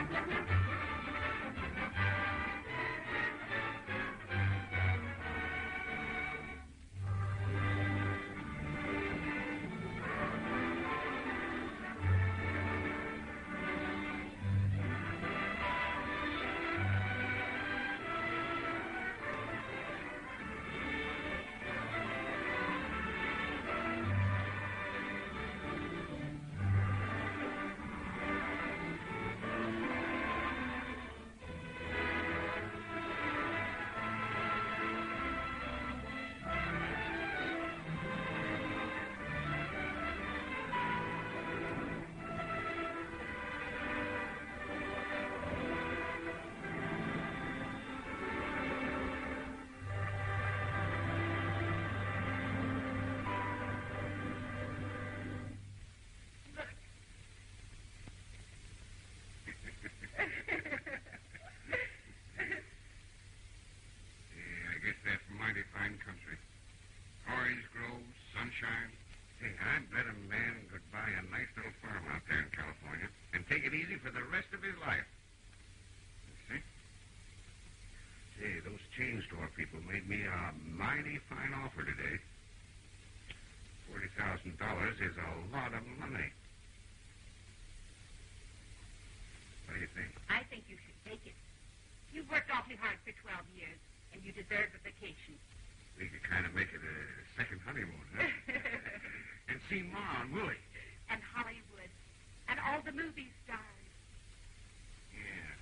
$40,000 is a lot of money. What do you think? I think you should take it. You've worked awfully hard for 12 years, and you deserve a vacation. We could kind of make it a second honeymoon, huh? And see Ma and Willie. And Hollywood. And all the movie stars. Yeah.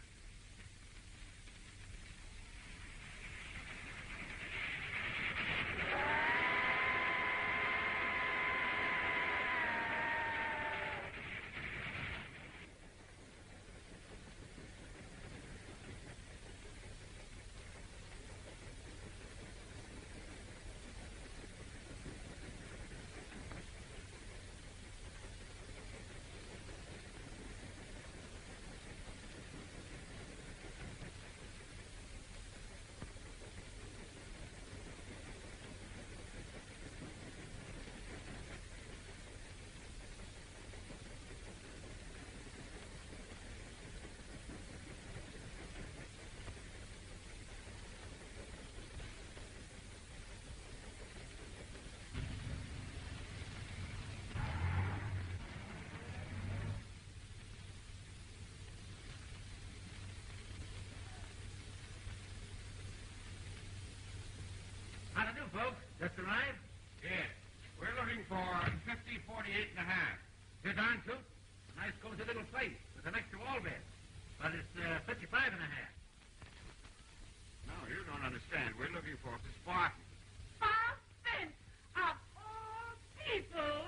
How to do, folks? Just arrived? Yes. We're looking for 5048 and a half. Sit down, suit. A nice cozy little place with an extra wall bed. But it's 55 and a half. No, you don't understand. We're looking for Spartan. Spartan! Of all people!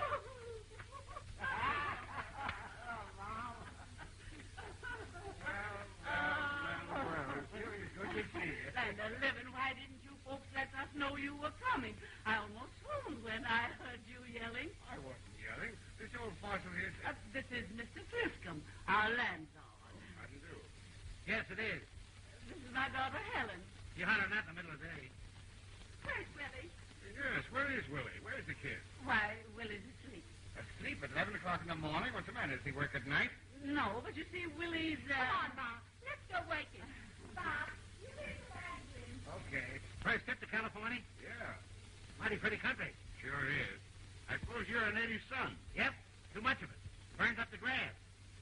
Well, sure is good to see you. Land of living, why didn't you folks let us know you were coming? I almost swooned when I heard you yelling. I wasn't yelling. This old fossil here said... This is Mr. Griscom, our landlord. How do you do? Yes, it is. This is my daughter, Helen. You hollering at in the middle of the day. Where's Willie? Yes, where is Willie? Where's the kid? Why, Willie's asleep. Asleep at 11 o'clock in the morning? What's the matter? Does he work at night? No, but you see, Willie's... Come on, Ma. Let's go wake him. Bob, you leave the lantern. Okay. First trip to California? Yeah, Mighty pretty country. sure is. I suppose you're a native son. Yep, too much of it. Burns up the grass.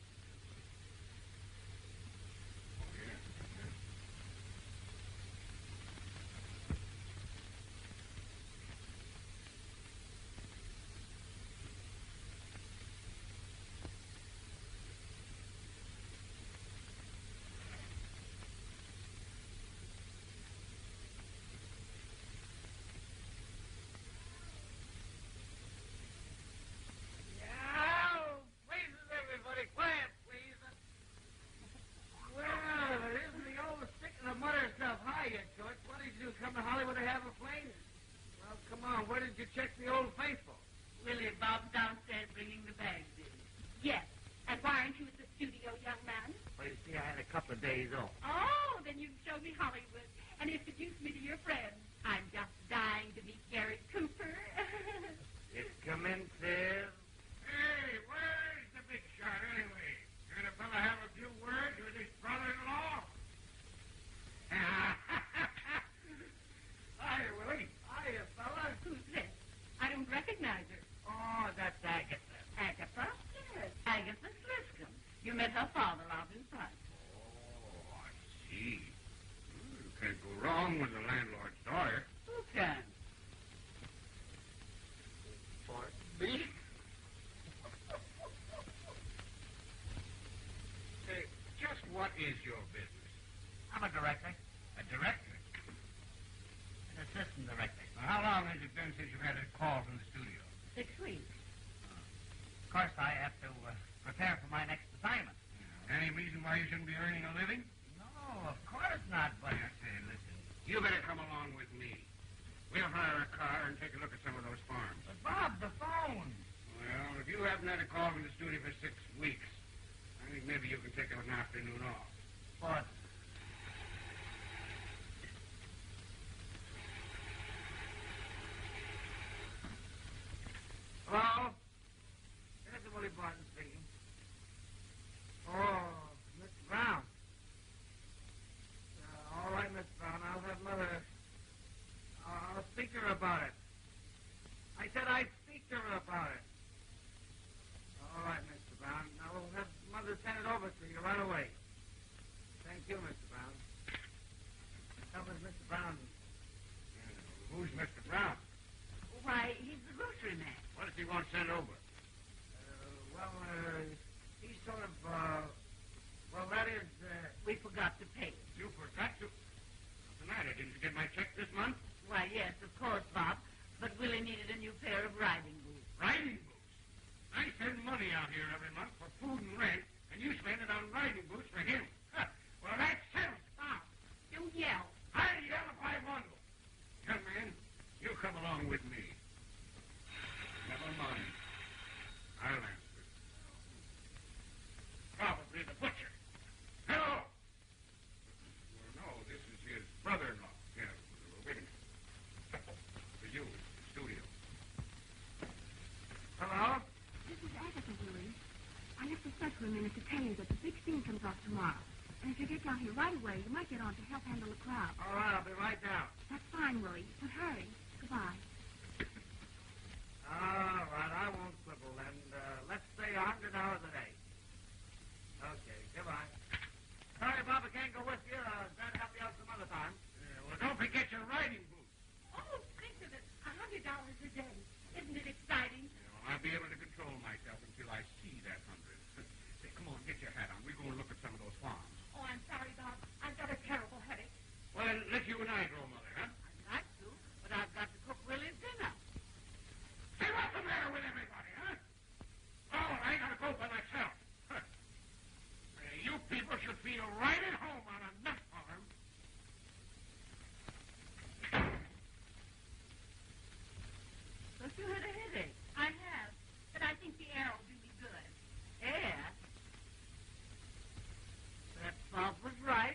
Oh, yeah. Yeah, praises everybody. is your business? I'm a director. A director? An assistant director. Now, how long has it been since you had a call from the studio? 6 weeks. Of course, I have to prepare for my next assignment. Any reason why you shouldn't be earning a living? No, of course not, but... Say, listen, you better come along with me. We'll hire a car and take a look at some of those farms. But Bob, the phone. Well, if you haven't had a call from the studio for 6 weeks, I think maybe you can take an afternoon off. But... Hello? This is Willie Barton speaking. Oh, Mr. Brown. All right, Mr. Brown. I'll have Mother... I'll speak to her about it. I said I'd speak to her about it. All right, Mr. Brown. I will have Mother send it over to you right away. Thank you, Mr. Brown. That was Mr. Brown. Who's Mr. Brown? Why, he's the grocery man. What does he want sent over? He's sort of, well, that is, We forgot to pay. You forgot to... What's the matter? Didn't you get my check this month? Why, yes, of course, Bob. But Willie needed a new pair of riding boots. Riding boots? I send money out here every month for food and rent, and you spend it on riding boots for him. Huh. Well, that settles it. Bob, don't yell. I'll yell if I want to. Young man, you come along with me. Never mind. I'll answer it. Probably the butcher. Hello! Well, no, this is his brother-in-law. Yeah, wait a minute. For you, the studio. hello? This is Agatha, Willie. I have to step for a minute to tell you that the big scene comes off tomorrow. And if you get down here right away, you might get on to help handle the crowd. All right, I'll be right down. That's fine, Willie. But hurry. Goodbye. All right, I won't quibble, and let's say $100 a day. Okay, goodbye. Sorry, Bob, I can't go with you. Glad to help you out some other time. Well, don't forget your riding boots. Oh, think of it. $100 a day. Isn't it exciting? I'll be able to control myself until I see that 100. Say, come on, get your hat on. We're going to look at some of those farms. Oh, I'm sorry, Bob. I've got a terrible headache. Well, then, let you and I go, Mother, huh? I'd like to, but I've got to cook Willie's dinner. Say, what's the matter with everybody, huh? Oh, I gotta go by myself. Huh. You people should feel right at home on a nut farm. But you had a headache. I have, but I think the air will do me good. Air? Perhaps Bob was right.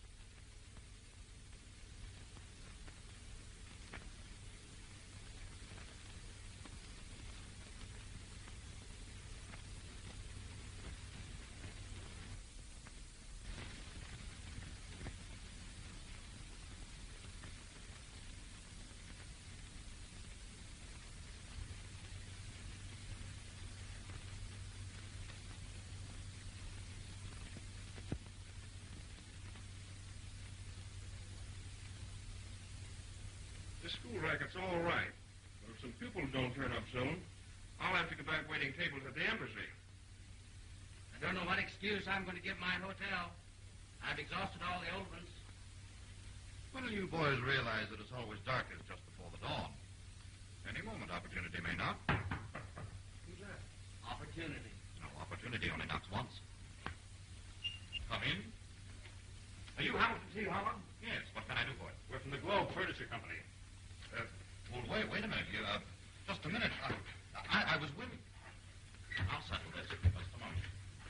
The school racket's all right. But if some pupils don't turn up soon, I'll have to go back waiting tables at the embassy. I don't know what excuse I'm going to give my hotel. I've exhausted all the old ones. When will you boys realize that it's always darkest just before the dawn? Any moment opportunity may knock. Who's that? Opportunity. No, opportunity only knocks once. Come in. Are you Hamilton T. Holland? Yes, what can I do for you? We're from the Globe Furniture Company. Well, wait a minute. Just a minute. I was with... I'll settle this. Just a moment.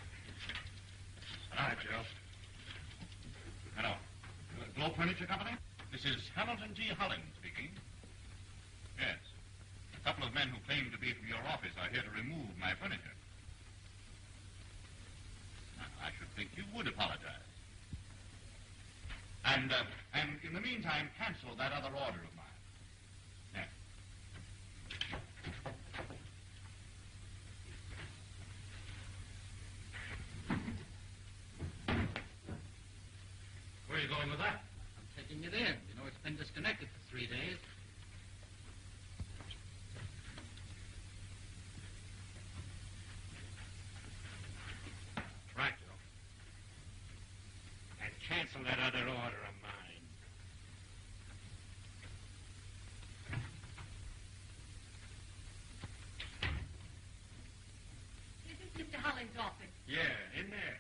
Hi, Joe. Hello. Globe Furniture Company? This is Hamilton T. Holland speaking. Yes. A couple of men who claim to be from your office are here to remove my furniture. Now, I should think you would apologize. And in the meantime, cancel that other order of mine. Yes. Where are you going with that? I'm taking it in. You know, it's been disconnected for 3 days. Right, Joe. cancel that other order of mine. This is Mr. Holland's office. Yeah, in there.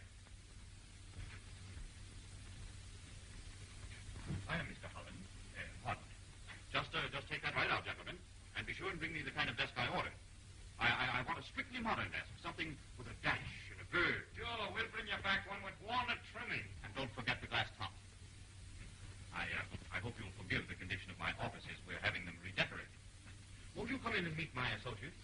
I am Mr. Holland. Pardon me. Just take that right out, gentlemen, and be sure and bring me the kind of desk I ordered. I want a strictly modern desk, something with a dash and a bird. Sure, we'll bring you back one with walnut trimming. And don't forget the glass top. I hope you'll forgive the condition of my offices. We're having them redecorated. Won't you come in and meet my associates?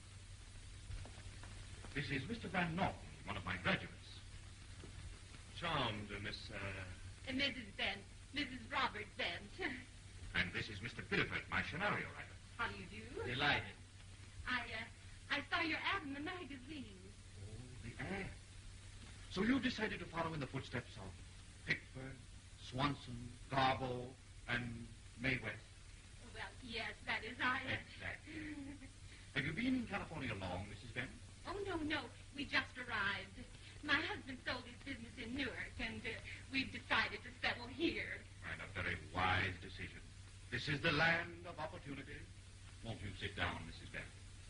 This is Mr. Van Norton, one of my graduates. Charmed, Miss, Mrs. Bent. Mrs. Robert Bent. And this is Mr. Biddeford, my scenario writer. How do you do? Delighted. I saw your ad in the magazine. Oh, the ad. So you decided to follow in the footsteps of Pickford, Swanson, Garbo, and Mae West? Well, yes, that is I. Exactly. Have you been in California long, Mrs. Bent? Oh, no. We just arrived. My husband sold his business in Newark, and we've decided to settle here. And a very wise decision. This is the land of opportunity. Won't you sit down, Mrs. Bent?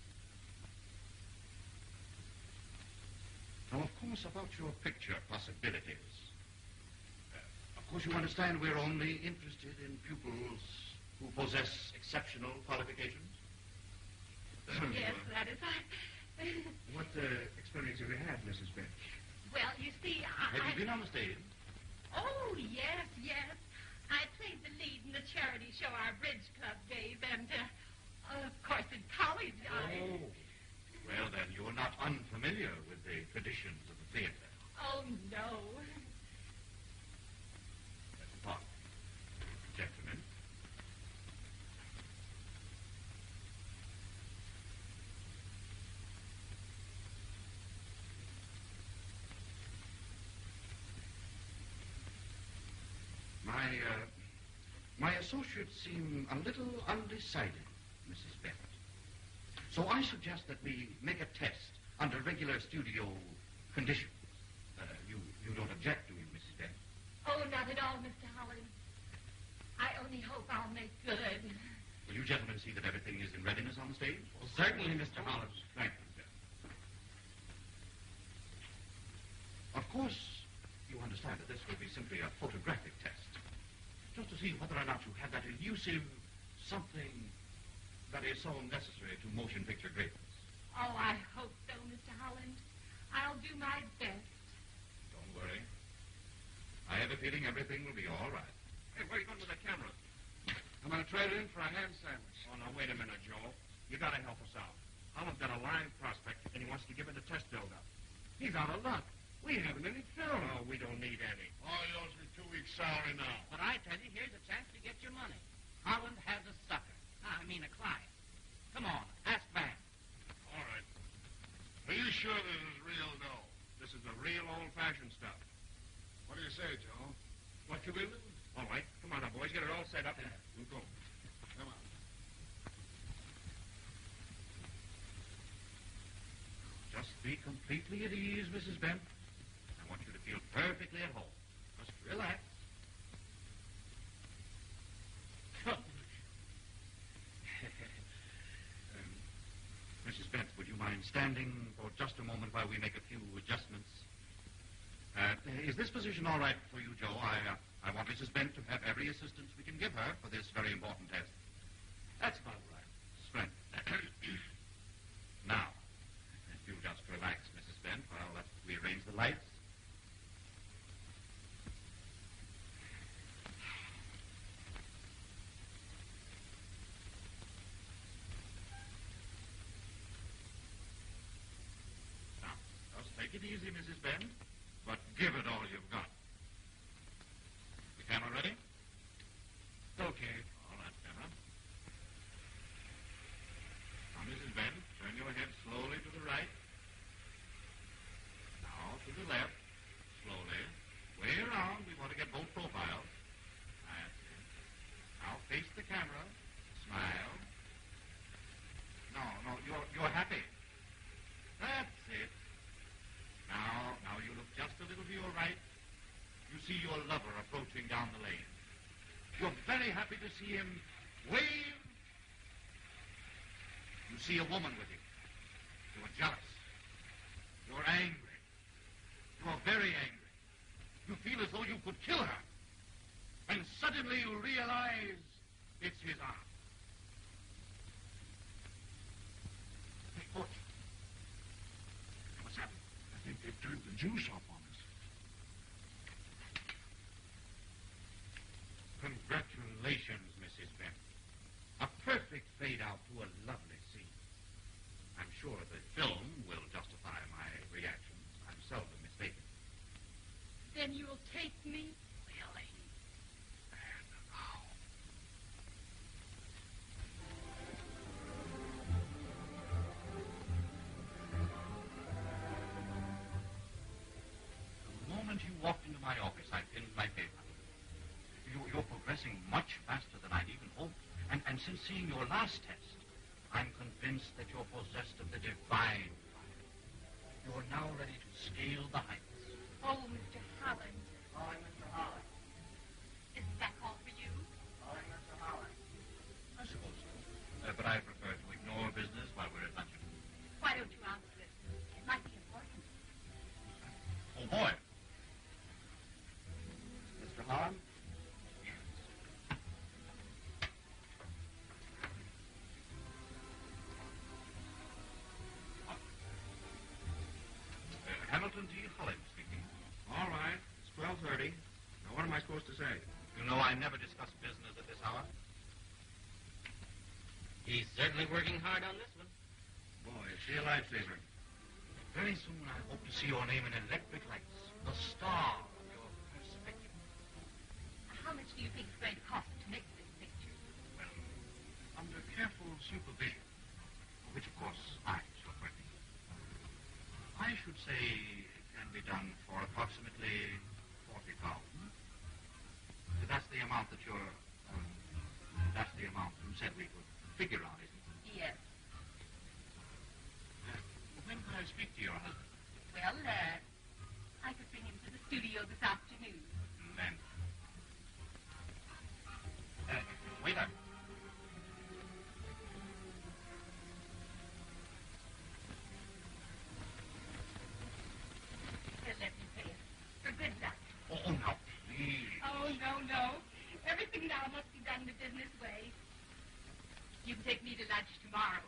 Now, of course, about your picture possibilities. Of course, you understand we're only interested in pupils who possess exceptional qualifications. Yes, that is I. What experience have you had, Mrs. Bent? Well, you see, Have you been on the stage? Oh, yes. I played the lead in the charity show our bridge club gave, and, of course, in college, Oh. Well, then, you're not unfamiliar with the traditions of the theater. Oh, no. Pardon. Gentlemen. My associates seem a little undecided, Mrs. Bent. So I suggest that we make a test under regular studio conditions. You don't object, do you, Mrs. Bent? Oh, not at all, Mr. Holland. I only hope I'll make good. Will you gentlemen see that everything is in readiness on the stage? Well, certainly, Mr. Holland. Thank you, sir. Of course, you understand that this will be simply a photographic test. Just to see whether or not you have that elusive something that is so necessary to motion picture greatness. Oh, I hope so, Mr. Holland. I'll do my best. Don't worry. I have a feeling everything will be all right. Hey, where are you going with the camera? I'm going to trade it in for a ham sandwich. Oh, now, wait a minute, Joe. You got to help us out. Holland's got a live prospect, and he wants to give it a test build-up. He's out of luck. We haven't any film. Oh, we don't need any. Oh, he owes me 2 weeks' salary now. But I tell you, here's a chance to get your money. Holland has a sucker. I mean a client. Come on, ask Van. All right. Are you sure this is real dough? This is the real old-fashioned stuff. What do you say, Joe? What you will do? All right. Come on now, boys. Get it all set up. We'll go. Come on. Just be completely at ease, Mrs. Bent. I want you to feel perfectly at home. Just relax. Mrs. Bent, would you mind standing for just a moment while we make a few adjustments? Is this position all right for you, Joe? I want Mrs. Bent to have every assistance we can give her for this very important test. That's about right. Splendid. Now, if you'll just relax, Mrs. Bent, while we arrange the lights. Now, just take it easy, Mrs. Bent, but give it all you've got. The camera ready? Okay. All right, camera. Now, Mrs. Bent, turn your head slowly to the right. Now to the left. Slowly. Way around. We want to get both profiles. That's it. Now face the camera. Smile. No, you're happy. That's it. Now you look just a little to your right. see him wave. You see a woman with him. You're jealous. You're angry. You're very angry. You feel as though you could kill her. And suddenly you realize it's his arm. Hey, look. What's happened? I think they've turned the juice off on us. Congratulations, Mrs. Bent. A perfect fade-out to a lovely scene. I'm sure the film will justify my reactions. I'm seldom mistaken. Then you'll take me? Really? And how? The moment you walked into my office, I pinned my paper. You're progressing much faster than I'd even hoped. And since seeing your last test, I'm convinced that you're possessed of the divine fire. You're now ready to scale the heights. Oh, Mr. Holland. Calling Mr. Holland. Isn't that all for you? Calling Mr. Holland. I suppose so. But I prefer to ignore business while we're at luncheon. Why don't you answer it? It might be important. Oh, boy. Mr. Holland? Hamilton D. Holland speaking. All right. It's 12:30. Now, what am I supposed to say? You know I never discuss business at this hour. He's certainly working hard on this one. Boy, is she a lifesaver. Very soon I hope to see your name in electric lights. The star of your first picture. How much do you think it's going to cost to make this picture? Well, under careful supervision, which of course I shall furnish, I should say it can be done for approximately $40,000. That's the amount that that's the amount you said we could figure out, isn't it? Yes. When could I speak to your husband? Well, I could bring him to the studio this afternoon. Then. Waiter. Here, let me pay it. For good luck. Oh, now, please. Oh, no. Everything now must be done the business way. You can take me to lunch tomorrow.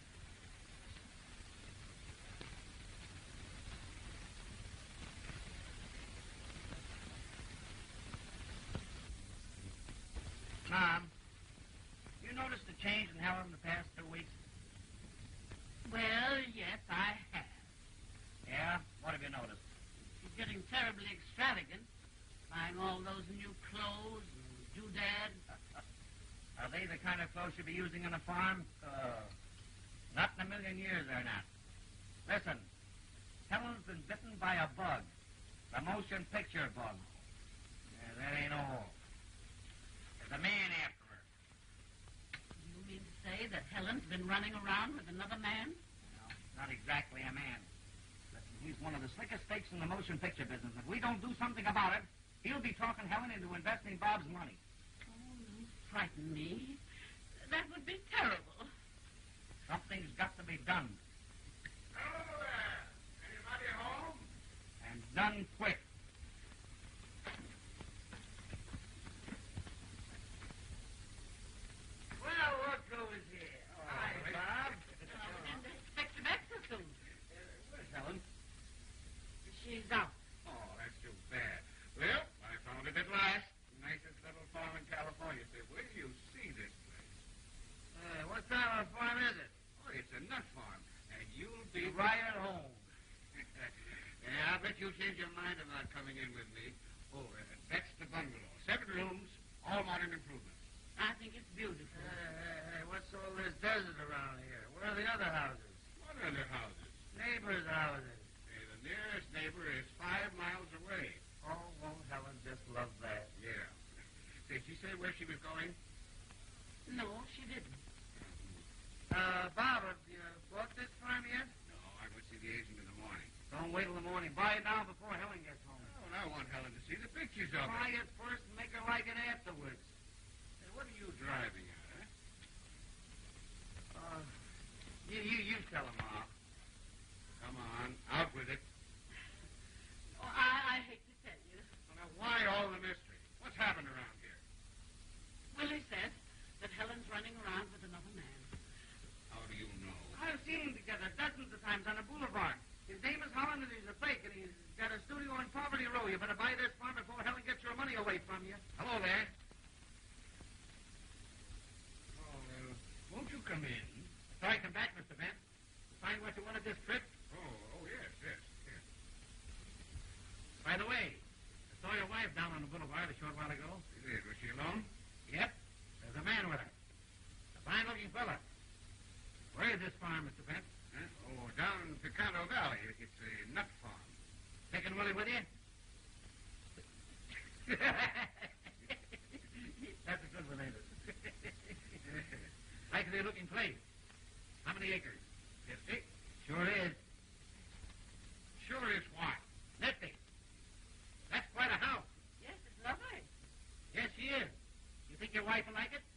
Mom, you noticed the change in Helen in the past 2 weeks? Well, yes, I have. Yeah? What have you noticed? She's getting terribly extravagant. Buying all those new clothes and doodads. Are they the kind of clothes you'll be using on a farm? Not in a million years, they're not. Listen, Helen's been bitten by a bug. The motion picture bug. Yeah, that ain't all. There's a man after her. You mean to say that Helen's been running around with another man? No, not exactly a man. Listen, he's one of the slickest fakes in the motion picture business. If we don't do something about it, he'll be talking Helen into investing Bob's money. Oh, you frighten me. That would be terrible. Something's got to be done. Hello there. Anybody home? And done quick. Well, look who's here. Hi, Bob. And expect him back so soon. Where's Helen? She's out. Oh, that's too bad. Well, I found it at last. Nicest little farm in California. Say, where do you see this place? What kind of a farm is it? Oh, it's a nut farm. And you'll be Right at home. Yeah, I bet you'll change your mind about coming in with me. Oh, that's the bungalow. 7 rooms, all modern improvements. I think it's beautiful. Hey, what's all this desert around here? Where are the other houses? What other houses? Neighbors' houses. Hey, the nearest neighbor is 5 miles away. Oh, won't Helen just love that? Yeah. Did she say where she was going? No, she didn't. Bob, have you bought this farm yet? No, I would see the agent in the morning. Don't wait till the morning. Buy it now before Helen gets home. Oh, and I want Helen to see the pictures of Buy it. it first and make her like it afterwards. Hey, what are you tell him, Ma. Come on, out with it. Oh, I hate to tell you. Well, now, why all the mystery? What's happened around here? Willie says that Helen's running around with another man. How do you know? I've seen them together dozens of times on the boulevard. His name is Holland, and he's a fake, and he's got a studio in Poverty Row. You better buy this farm before Helen gets your money away from you. Hello there. Oh, won't you come in? Sorry, come back, Mr. Bent. Find what you wanted this trip. Oh, yes. By the way, I saw your wife down on the boulevard a short while ago. You did. Was she alone? Yep. There's a man with her. A fine-looking fella. Where is this farm, Mr. Bent? Huh? Oh, down in Picado Valley. It's a nut farm. Taking Willie with you? That's a good one, ain't it? Likely-looking place. How many acres? 50. Sure is. Sure is what? Nifty. That's quite a house. Yes, it's lovely. Yes, she is. You think your wife will like it?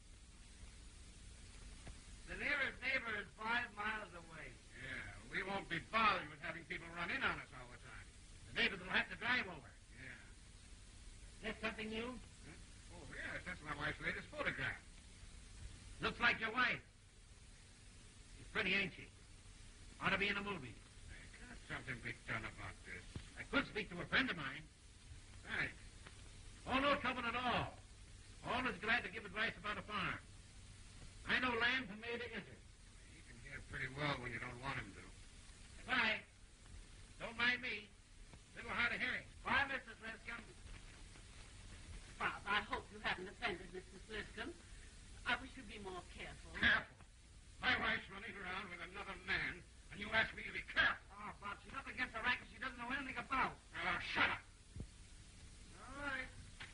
The nearest neighbor is 5 miles away. Yeah, we won't be bothered with having people run in on us all the time. The neighbors will have to drive over. Yeah. Is that something new? Huh? Oh, yes, that's my wife's latest photograph. Looks like your wife. She's pretty, ain't she? Ought to be in a movie. Hey, can't something be done about this? I could speak to a friend of mine. Thanks. Oh, no trouble at all. Always glad to give advice about a farm. I know land from A to Izzard. You can hear pretty well when you don't want him to. Goodbye. Don't mind me. Little hard of hearing. Bye, Mrs. Liscombe. Bob, I hope you haven't offended Mrs. Liscombe. I wish you'd be more careful. Careful. My wife's running around with another man, and you ask me to be careful. Oh, Bob, she's up against a racket she doesn't know anything about. Shut up. All right.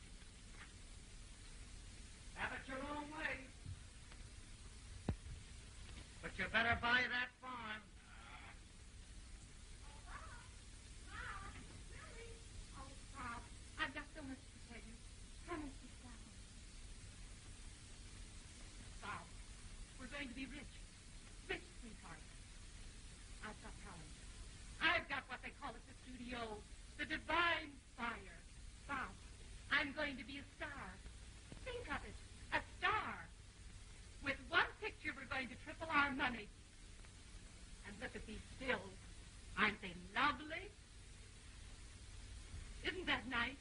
Have it your own way. But you better buy that farm. Oh, Bob, I've got so much to tell you. Come and sit down. Bob, we're going to be rich. Rich, sweetheart. I've got talent. I've got what they call at the studio the divine fire. Bob, I'm going to be a star. Think of it. A star. With one picture, we're going to triple our money. And look at these stills. Aren't they lovely? Isn't that nice?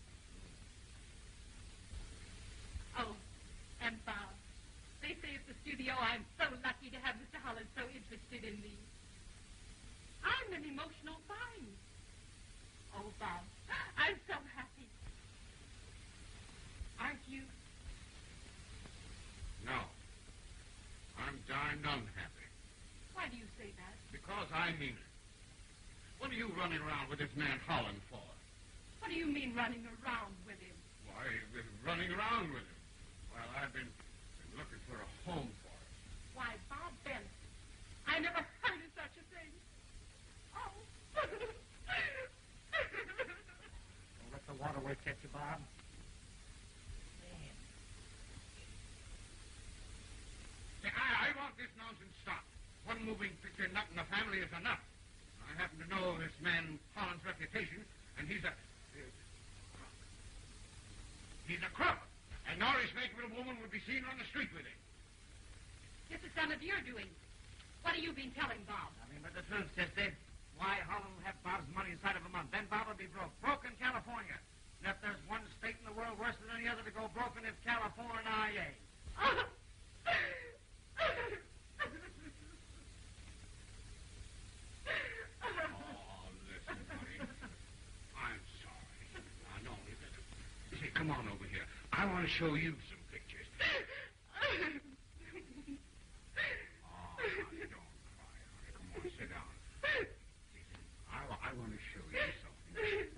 Oh, and Bob, they say at the studio I'm so lucky to have Mr. Holland so interested in me. I'm an emotional find. Oh, Bob, I'm so happy. Aren't you? No. I'm darned unhappy. Why do you say that? Because I mean it. What are you running around with this man Holland for? What do you mean running around with him? Why, running around with him. Well, I've been looking for a home for him. Why, Bob Bent, I never heard of such a thing. Oh. Don't let the waterworks catch you, Bob. See, I want this nonsense stopped. One moving picture nut in the family is enough. I happen to know this man Holland's reputation, and he's a crook. And Norris Makepeace woman would be seen on the street with him. This is none of your doing. What have you been telling Bob? I mean, but the truth, sister. Why, Holland will have Bob's money inside of a month. Then Bob will be broke. Broke in California. And if there's one state in the world worse than any other to go broken, it's California. Oh. Oh, listen, buddy. I'm sorry. No, listen. See, come on over here. I want to show you some pictures. Oh, honey, don't cry, honey. Come on, sit down. I want to show you something.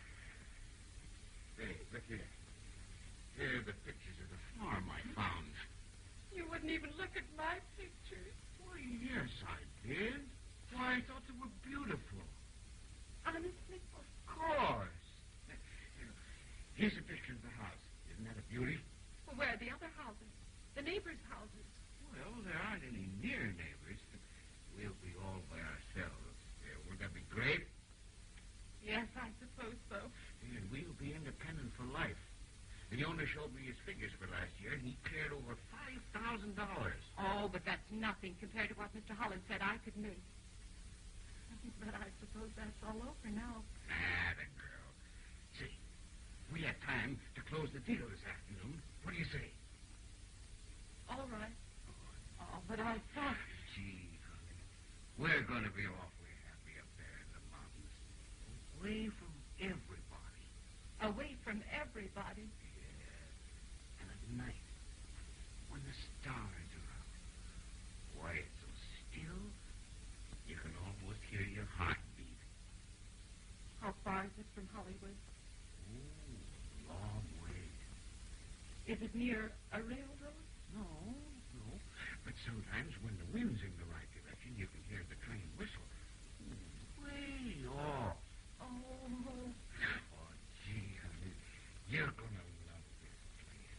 Hey, look here. Here are the pictures of the farm I found. You wouldn't even look at my pictures. Why, yes, I did. Why, I thought they were beautiful. Honestly? Of course. Here's a picture of the house. Isn't that a beauty? Well, great? Yes, I suppose so. And we'll be independent for life. The owner showed me his figures for last year, and he cleared over $5,000. Oh, but that's nothing compared to what Mr. Holland said I could make. But I suppose that's all over now. Ah, the girl. See, we have time to close the deal this afternoon. What do you say? All right. Oh, but I thought... Gee, honey, we're going to be awfully happy up there in the mountains. Away from everybody. Away from everybody? Yeah. And at night, when the stars are out, why, it's so still, you can almost hear your heart beat. How far is it from Hollywood? Oh, a long way. Is it near a railroad? No. But sometimes when the wind's in the right direction, you can hear the train whistle. Way off. Oh, Gee, honey, you're going to love this place.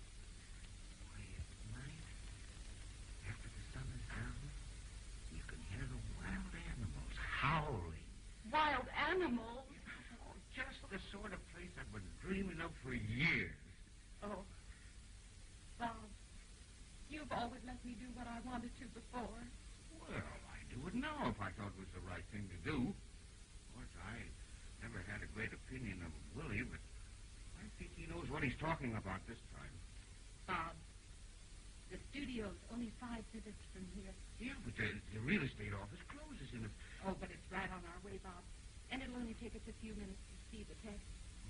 Why, at night, after the sun is down, you can hear the wild animals howling. wild animals? Oh, just the sort of place I've been dreaming of for years. Oh, Bob, you've always let me do what I wanted to before. Well, I do it now if I thought it was the right thing to do. Of course, I never had a great opinion of Willie, but I think he knows what he's talking about this time. Bob, the studio's only 5 minutes from here. Yeah, but the real estate office closes in a... Oh, but it's right on our way, Bob. And it'll only take us a few minutes to see the test.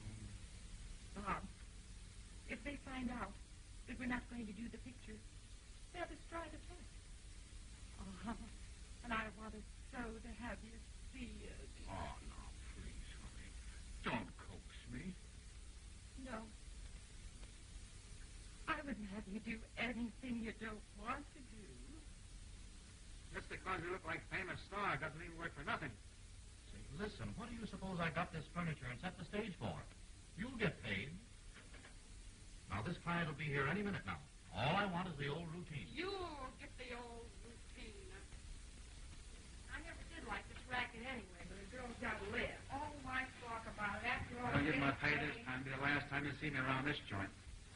Bob, if they find out that we're not going to do the picture, they'll destroy the test. Oh, and I wanted so to have you see it. Oh, no, please, honey. Don't coax me. No. I wouldn't have you do anything you don't want to do. Just because you look like a famous star doesn't mean work for nothing. Say, listen, what do you suppose I got this furniture and set the stage for? You'll get paid. Now, this client will be here any minute now. All I want is the old routine. You'll get the old routine. I never did like this racket anyway, but a girl's got to live. Oh, why talk about it? After all, I'll get my pay this time. Be the last time you see me around this joint.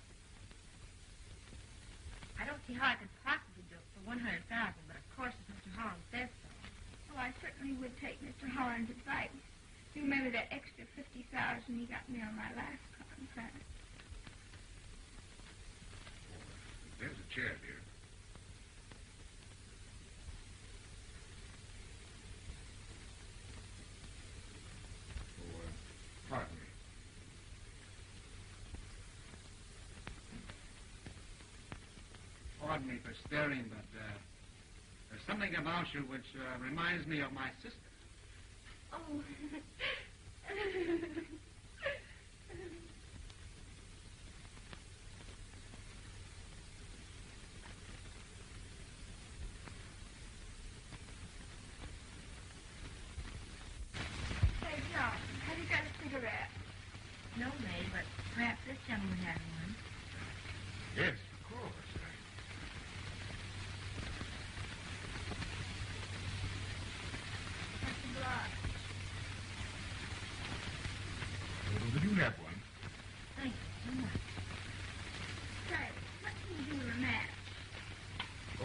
I don't see how I could possibly do it for $100,000, but of course if Mr. Holland says so. Well, I certainly would take Mr. Holland's advice. You remember that extra $50,000 he got me on my last contract. There's a chair, dear. Oh, pardon me. Pardon me for staring, but there's something about you which reminds me of my sister. Oh. Hey, John, have you got a cigarette? No, May, but perhaps this gentleman has one. Yes, of course. That's a block. Well, you have one. Thank you so much. Say, what can you do with a match? Oh.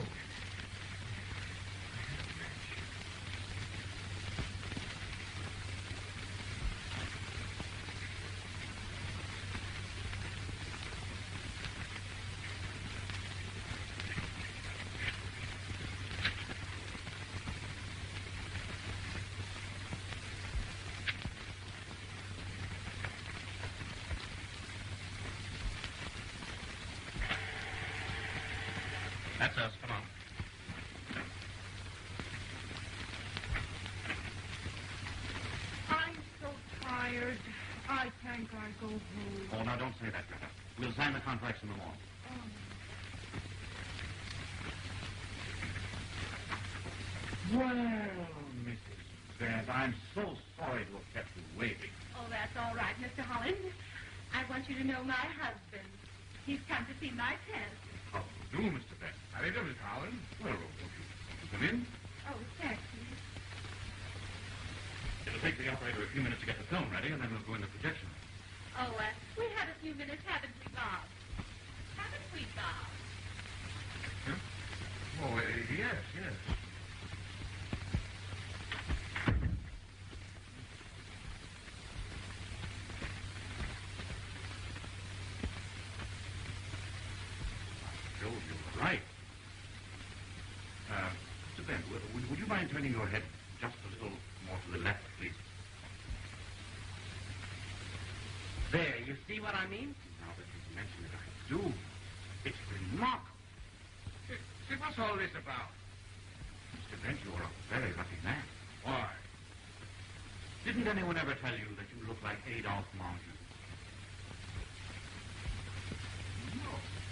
That's us. Come on. I'm so tired. I think I'll go home. Oh, now, don't say that, Greta. We'll sign the contracts in the morning. Well, Mrs. Beth, I'm so sorry to have kept you waiting. Oh, that's all right, Mr. Holland. I want you to know my husband. He's come to see my test. How do you do, Mr. Beth? How do you do, Miss Holland? Well, won't you come in? Oh, thank you. It'll take the operator a few minutes to get the film ready, and then we'll go in the projection. Oh, we had a few minutes, haven't we, Bob? Haven't we, Bob? Huh? Oh, yes, yes. Joe, you're right. Mr. Ben, would you mind turning your head just a little more to the left, please? There, you see what I mean? Now that you mention it, I do. It's remarkable. See, what's all this about? Mr. Brent, you're a very lucky man. Why? Didn't anyone ever tell you that you look like Adolphe Menjou? No.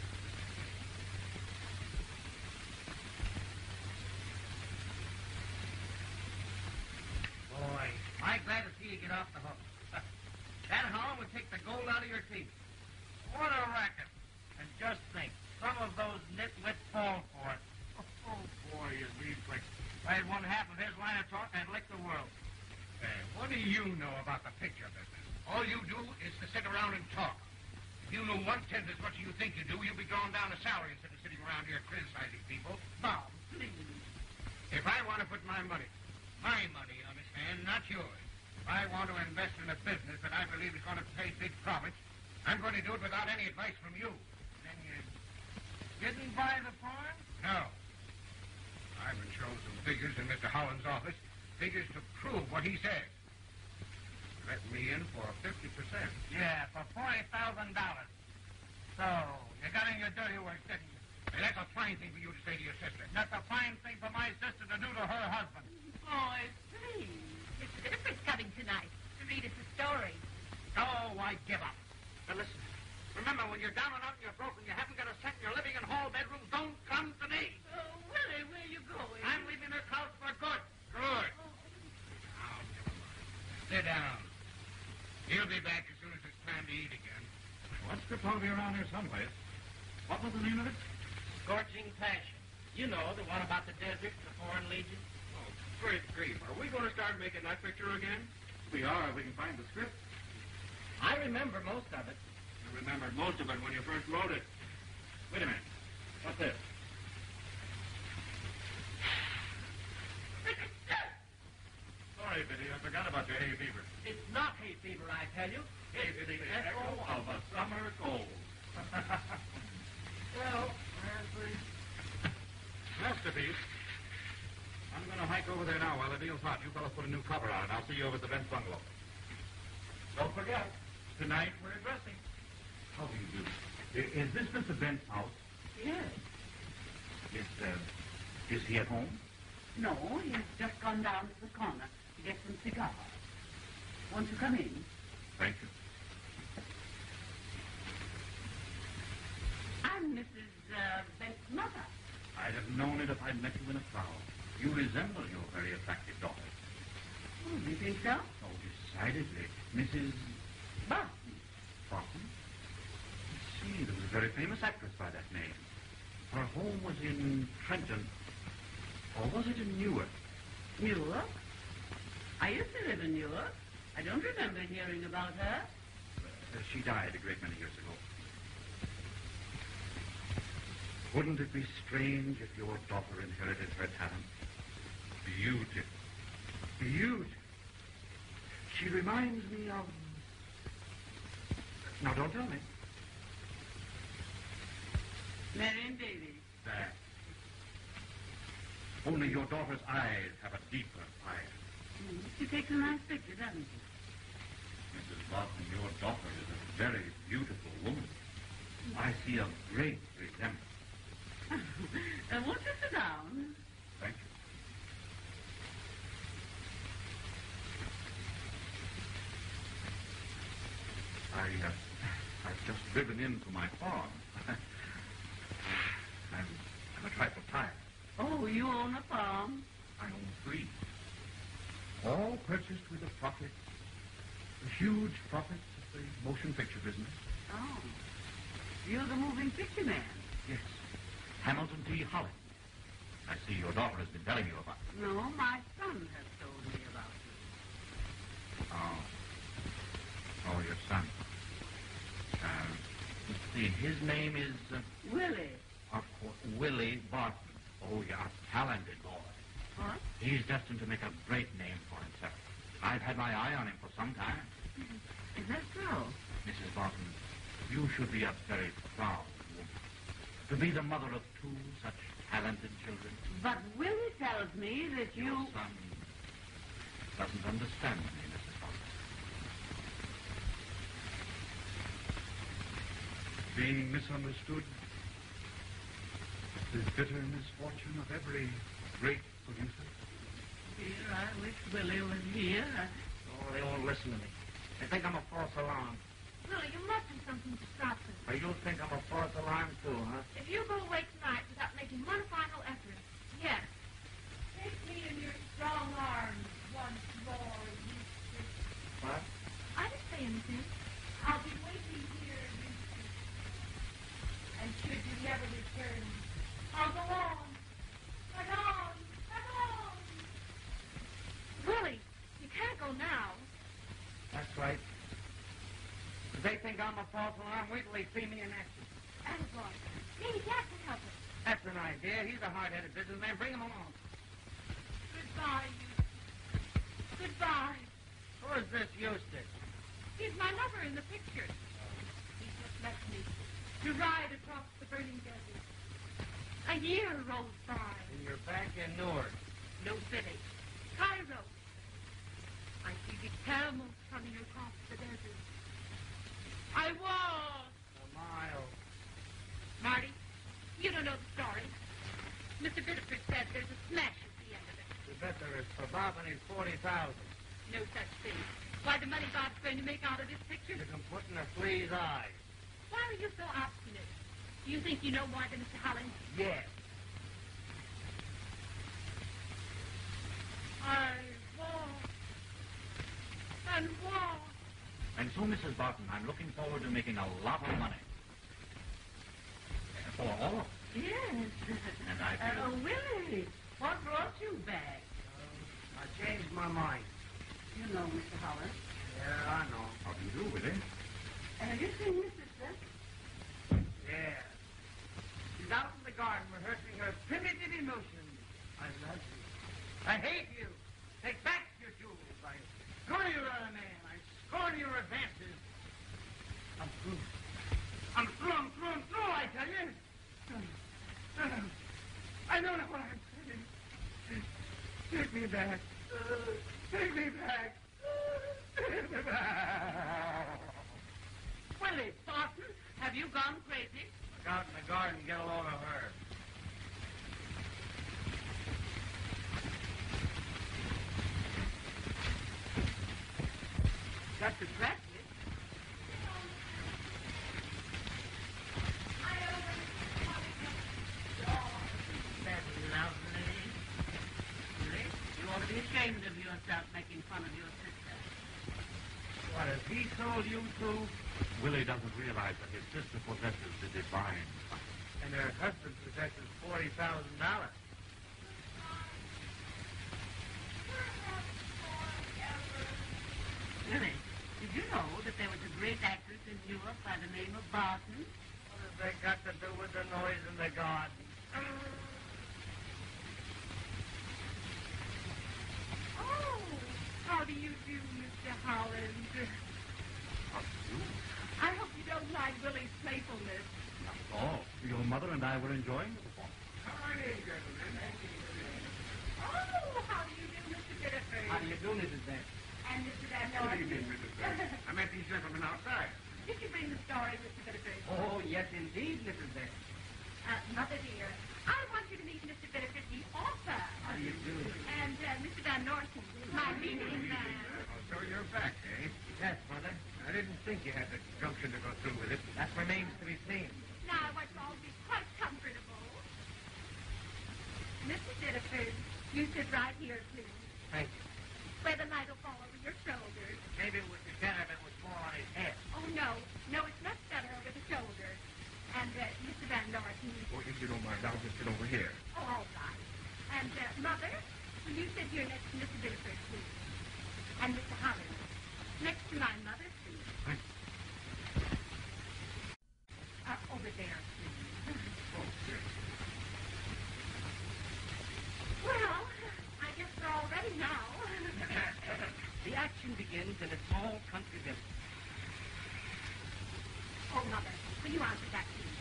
Boy, am I glad to see you get off the hook. That harm would take the gold out of your teeth. What a racket. And just think, some of those nitwits fall for it. Oh, boy, you reflex. If I had one half of his line of talk, I'd lick the world. Hey, what do you know about the picture business? All you do is to sit around and talk. If you knew 1/10 as much as you think you do, you'd be drawing down a salary instead of sitting around here criticizing people. Bob, please. If I want to put my money, you understand, not yours. If I want to invest in a business that I believe is going to pay big profits, I'm going to do it without any advice from you. Then you didn't buy the farm? No. I've been shown some figures in Mr. Holland's office, figures to prove what he says. Let me in for 50%. Yeah, for $40,000. So, you got in your dirty work, didn't you? Hey, that's a fine thing for you to say to your sister. That's a fine thing for my sister to do to her husband. Boy, please. Mr. Bitterford's coming tonight to read us a story. Oh, I give up. Now listen, remember, when you're down and out and you're broke and you haven't got a cent and you're living in hall bedrooms, don't come to me. Oh, Willie, where are you going? I'm leaving this house for good. Good. Now, never mind. Sit down. He'll be back as soon as it's time to eat again. What's the be around here someplace? What was the name of it? Scorching Passion. You know, the one about the desert, the Foreign Legion. Oh, great grief. Are we going to start making that picture again? We are, if we can find the script. I remember most of it. You remembered most of it when you first wrote it. Wait a minute. What's this? Sorry, Biddy, I forgot about your hay fever. It's not hay fever, I tell you. It's the echo of a summer cold. Well, masterpiece. I'm going to hike over there now while the deal's hot. You fellas put a new cover on it. I'll see you over at the Bent's bungalow. Don't forget, tonight we're dressing. How do you do? Is this Mr. Bent's house? Yes. Is he at home? No, he's just gone down to the corner to get some cigars. Won't you come in? Thank you. I'm Mrs. Bent's mother. I'd have known it if I'd met you in a crowd. You resemble your very attractive daughter. Oh, do you think so? Oh, decidedly. Mrs. Barton. Barton? See, there was a very famous actress by that name. Her home was in Trenton. Or was it in Newark? Newark? I used to live in Newark. I don't remember hearing about her. She died a great many years ago. Wouldn't it be strange if your daughter inherited her talent? Beautiful. Beautiful. She reminds me of... Now, don't tell me. Marion Davies. That. Only your daughter's eyes have a deeper fire. She takes a nice picture, doesn't she? Mrs. Barton, your daughter is a very beautiful woman. I see a great resemblance. Won't you sit down? Thank you. I've just driven into my farm. I'm a trifle tired. Oh, you own a farm? I own 3. All purchased with a profit. The huge profits of the motion picture business. Oh. You're the moving picture man? Yes. Hamilton T. Holland. I see your daughter has been telling you about it. No, my son has told me about you. His name is... Willie. Of course, Willie Barton. Oh, you're a talented boy. What? He's destined to make a great name for himself. I've had my eye on him for some time. Is that so? Mrs. Barton, you should be a very proud woman. To be the mother of two such talented children. But Willie tells me that Your son doesn't understand me, Mrs. Barton. Being misunderstood is the bitter misfortune of every great producer. Dear, I wish Willie was here. Oh, they won't listen to me. They think I'm a false alarm. Willie, you must do something to stop them. Or you think I'm a false alarm, too, huh? If you go away tonight without making one final effort, yes. Take me in your strong arms once more, Eustace. What? I didn't say anything. I'll be waiting here, Eustace. And should you never return, I'll go on. And on. And on. Willie, you can't go now. That's right. If they think I'm a false alarm, wait till they see me in action. Attaboy. Maybe Dad can help us. That's an idea. He's a hard-headed businessman. Bring him along. Goodbye, Eustace. Goodbye. Who is this Eustace? He's my lover in the picture. He just left me to ride across the burning desert. A year rolls by. And you're back in Newark. No city. Cairo. I see the camels coming across the desert. I walk. A mile. Marty, you don't know the story. Mr. Biddeford said there's a smash at the end of it. You bet there is. For Bob and his 40,000. No such thing. Why, the money Bob's going to make out of this picture? You can put in a flea's eye. Why are you so obstinate? Do you think you know more than Mr. Hollins? Yes. I walk and walk. And so, Mrs. Barton, I'm looking forward to making a lot of money. For all of us. Yes. And I feel... Willie, what brought you back? I changed my mind. You know Mr. Hollins. Yeah, I know. How do you do, Willie? Have you seen Mrs. Smith? Yeah. She's out in the garden rehearsing her primitive emotions. I love you. I hate you. Take back your jewels. I scorn your other man. I scorn your advances. I'm through. I'm through, I tell you. I don't know what I'm saying. Take me back. Take me back. Take me back. Willie, Barton, have you gone crazy? Look out in the garden and get a load of her. Got to practice. That's lovely. Willie, you ought to be ashamed of yourself making fun of your sister. What, has he sold you two? Willie doesn't realize that his sister possesses the divine fire. And her husband possesses $40,000. Willie, did you know that there was a great actress in Europe by the name of Barton? What has that got to do with the noise in the garden? Oh, how do you do, Mr. Hollins? How do you do? I hope you don't mind Willie's playfulness. Not at all. Your mother and I were enjoying the performance. Oh, how do you do, Mr. Biddeford? How do you do, Mrs. Dent? And Mr. Van Good Norton. evening, Mrs. Dent. I met these gentlemen outside. Did you bring the story, Mr. Biddeford? Oh, yes, indeed, Mrs. Dent. Mother dear, I want you to meet Mr. Biddeford, the author. How do you do? And Mr. Van Norton, my leading man. Oh, so you're back, eh? Yes, Mother. I didn't think you had the gumption to go through with it. That remains to be seen. Now I want you all to be quite comfortable. Mr. Biddeford, you sit right here, please, Thank you. where the light will fall over your shoulders. Maybe it would be better if it was more on his head. Oh, no, it's much better over the shoulders. And Mr. Van Norton. Oh, if you don't mind, I'll just sit over here. Oh, all right. And Mother, will you sit here next to Mr. Biddeford, please? And Mr. Hollins, next to my mother, please. Thank Over action begins in a small country village. Oh, Mother, will you answer that, please?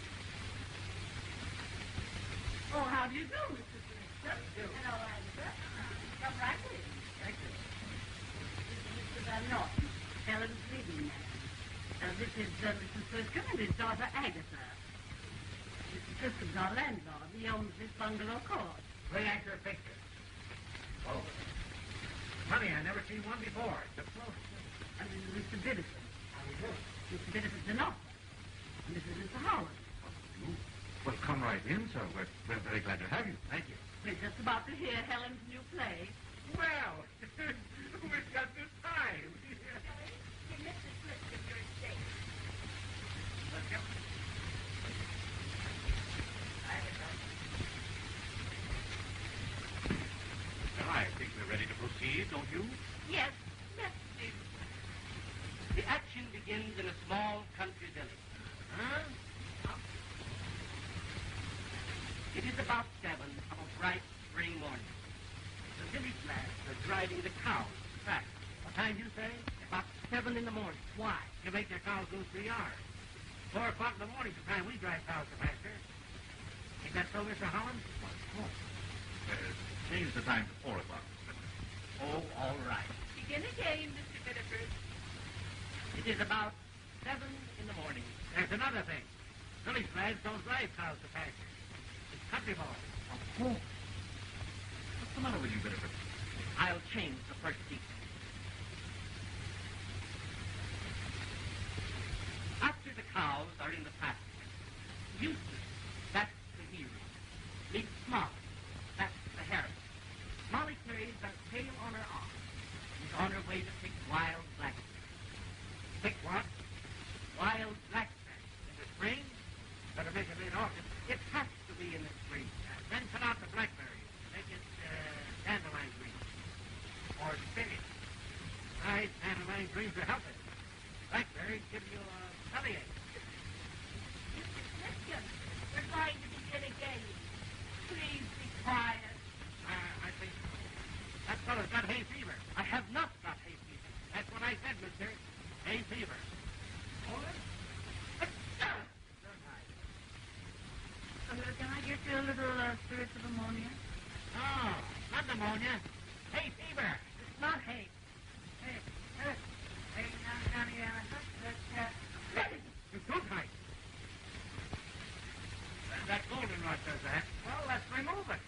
Oh, how do you do, Mr. Fletcher? Hello, Agatha. Come right in. Thank you. This is Mr. Van Norton, Helen's leading man. This is Mrs. Griscom and his daughter, Agatha. Mr. Griscom's our landlord. He owns this bungalow court. Play actor picture. Oh. Funny, I never seen one before. And this is Mr. Biddison. How do you do? Mr. Biddison's an author. And this is Mr. Howard. Well, come right in, sir. We're very glad to have you. Thank you. We're just about to hear Helen's new play. Well, we've got this time. Give Mr. Griscom your estate. Let's go. Well, I think we're ready to proceed, don't you? Yes, let's do. The action begins in a small country village. Huh? It is about 7 of a bright spring morning. The village lads are driving the cows to the track. What time do you say? About 7 in the morning. Why? You make your cows go 3 hours. 4 o'clock in the morning is the time we drive cows to pasture. Ain't that so, Mr. Holland? Well, of course. Change the time to 4 o'clock. Oh, all right. Begin again, Mr. Biddiford. It is about 7 in the morning. There's another thing. Village lads don't drive cows to pasture. It's country boys. Of course. What's the matter with you, Biddeford? I'll change the first seat. After the cows are in the pasture, Eustace, that's the hero. Big Smart, that's the heroine. Molly carries a tail on her arm. She's on her way to pick wild blackberries. Pick what? Wild blackberries. In the spring? Better make it in August. It has to be in the spring. Then cut out the blackberries. Make it dandelion green. Or spinach. Nice dandelion greens are healthy. Blackberries give you a bellyache. Mr. Griscom, we're going to begin again. Please be quiet. I think that fellow's got hay fever. I have not got hay fever. That's what I said, mister. Hay fever. Can I get you a little spirits of ammonia? No, not pneumonia. Hay fever. It's not hay. Hey, down here. You too tight. That goldenrod does that. Well, let's remove it.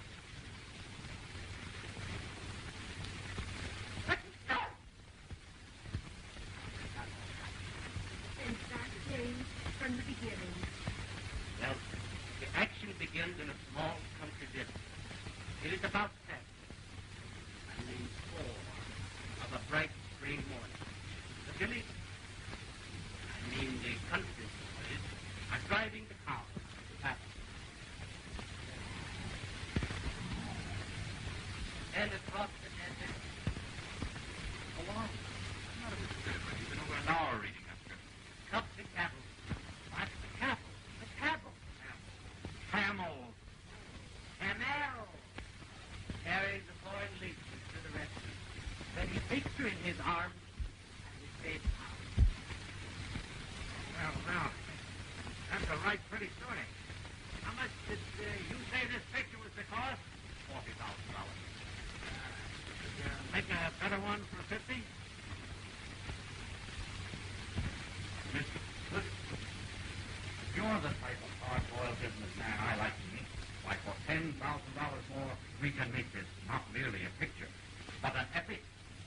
And start again from the beginning. Well, the action begins in a small country village. It is about 7. I mean 4 of a bright spring morning. The village, I mean the country boys, are driving the cows to pasture. And across the desert, Go on. What's the matter with you, Biddeford? You've been over an hour reading that script. comes the cattle. What's the cattle? The cattle. Camel. Camel carries the foreign legions to the rescue. Then he takes her in his arms and he says, Well, that's a right pretty story. How much did you say this picture was to cost? $40,000. Make a better one for 50? Mr. Clifton, you're the type of hard-boiled businessman I like to meet. Why, for $10,000 more, we can make this not merely a picture, but an epic.